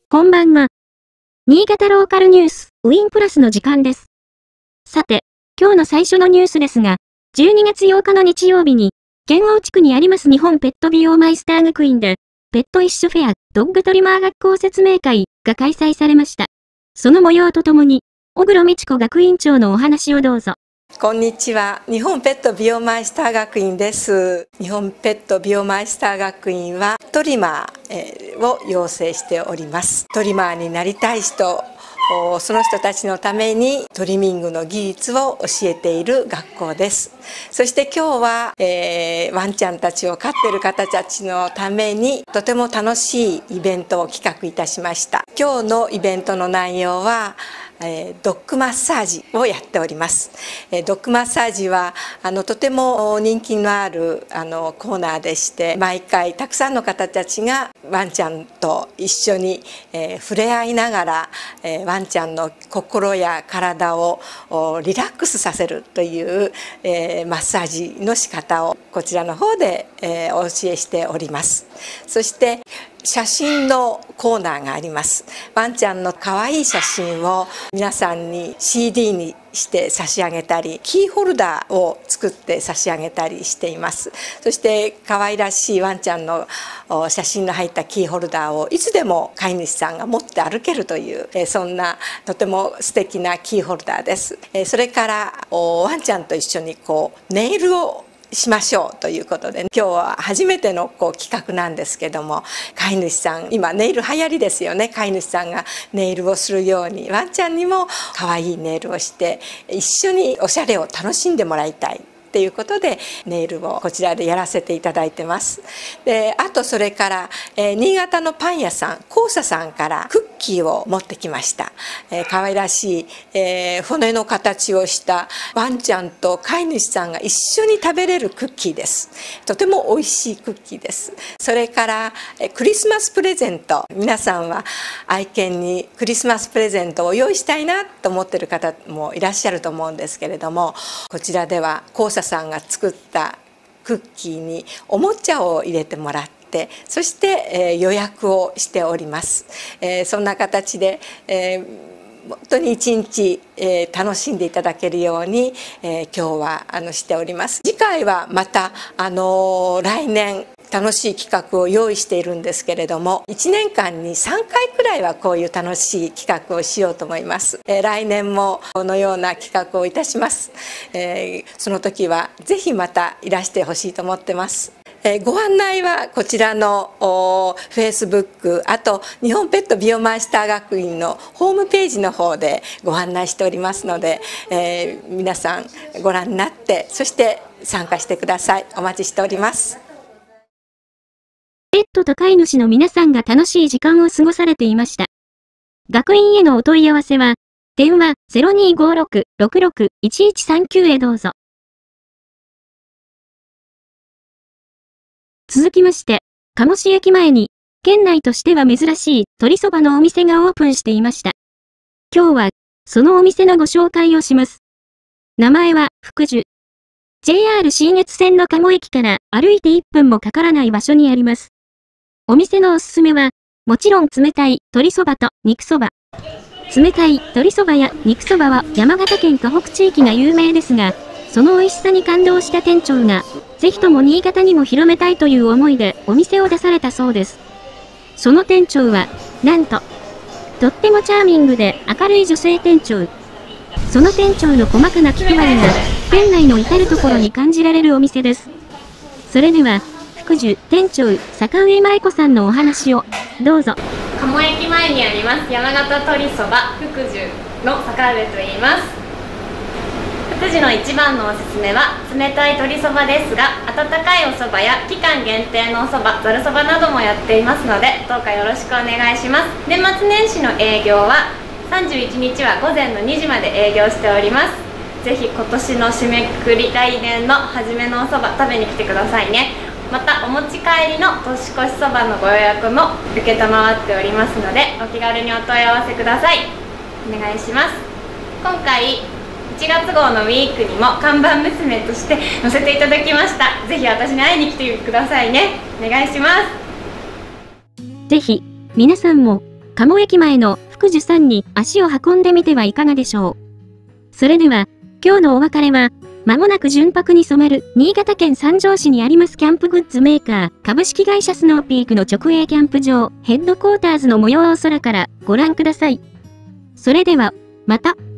こんばんは。新潟ローカルニュース、ウィンプラスの時間です。さて、今日の最初のニュースですが、12月8日の日曜日に、県央地区にあります日本ペット美容マイスター学院で、ペットイッシュフェア、ドッグトリマー学校説明会が開催されました。その模様とともに、小黒美智子学院長のお話をどうぞ。 こんにちは。日本ペット美容マイスター学院です。日本ペット美容マイスター学院はトリマーを養成しております。トリマーになりたい人、その人たちのためにトリミングの技術を教えている学校です。そして今日は、ワンちゃんたちを飼っている方たちのためにとても楽しいイベントを企画いたしました。今日のイベントの内容はドッグマッサージをやっております。ドッグマッサージはとても人気のあるコーナーでして、毎回たくさんの方たちがワンちゃんと一緒に触れ合いながらワンちゃんの心や体をリラックスさせるというマッサージの仕方をこちらの方でお教えしております。そして写真のコーナーがあります。ワンちゃんの可愛い写真を皆さんに CD にして差し上げたり、キーホルダーを作って差し上げたりしています。そして可愛らしいワンちゃんの写真の入ったキーホルダーをいつでも飼い主さんが持って歩けるというそんなとても素敵なキーホルダーです。それからワンちゃんと一緒にネイルをしましょうということで、今日は初めての企画なんですけども、飼い主さん、今ネイル流行りですよね。飼い主さんがネイルをするようにワンちゃんにも可愛いネイルをして一緒におしゃれを楽しんでもらいたいっていうことでネイルをこちらでやらせていただいてます。で、あとそれから、新潟のパン屋さんコーサさんからクッキーを持ってきました。可愛らしい、骨の形をしたワンちゃんと飼い主さんが一緒に食べれるクッキーです。とても美味しいクッキーです。それからクリスマスプレゼント、皆さんは愛犬にクリスマスプレゼントを用意したいなと思っている方もいらっしゃると思うんですけれども、こちらではコーサさんが作ったクッキーにおもちゃを入れてもらって、そして、予約をしております。そんな形で、本当に一日、楽しんでいただけるように、今日はしております。次回はまた来年楽しい企画を用意しているんですけれども、1年間に3回くらいはこういう楽しい企画をしようと思います。来年もこのような企画をいたします。その時はぜひまたいらしてほしいと思ってます。ご案内はこちらのFacebook、あと日本ペット美容マイスター学院のホームページの方でご案内しておりますので、皆さんご覧になってそして参加してください。お待ちしております。 ペットと飼い主の皆さんが楽しい時間を過ごされていました。学院へのお問い合わせは電話 0256-66-1139 へどうぞ。続きまして、鴨市駅前に、県内としては珍しい鶏そばのお店がオープンしていました。今日は、そのお店のご紹介をします。名前は、福寿。JR 信越線の鴨駅から歩いて1分もかからない場所にあります。お店のおすすめは、もちろん冷たい鶏そばと肉そば。冷たい鶏そばや肉そばは山形県河北地域が有名ですが、その美味しさに感動した店長が、ぜひとも新潟にも広めたいという思いでお店を出されたそうです。その店長は、なんと、とってもチャーミングで明るい女性店長。その店長の細かな気配りが、店内の至るところに感じられるお店です。それでは、福寿店長、坂上舞子さんのお話を、どうぞ。 鴨駅前にあります山形鶏そば福寿の坂上と言います。福寿の一番のおすすめは冷たい鶏そばですが、温かいおそばや期間限定のおそば、ざるそばなどもやっていますので、どうかよろしくお願いします。年末年始の営業は31日は午前の2時まで営業しております。ぜひ今年の締めくくり、来年の初めのおそば食べに来てくださいね。またお持ち帰りの年越しそばのご予約も承っておりますので、お気軽にお問い合わせください。お願いします。今回1月号のウィークにも看板娘として載せていただきました。ぜひ私に会いに来てくださいね。お願いします。 ぜひ皆さんも鴨駅前の福寿山に足を運んでみてはいかがでしょう。それでは、今日のお別れは、まもなく純白に染まる新潟県三条市にありますキャンプグッズメーカー株式会社スノーピークの直営キャンプ場ヘッドクォーターズの模様を空からご覧ください。それでは、また。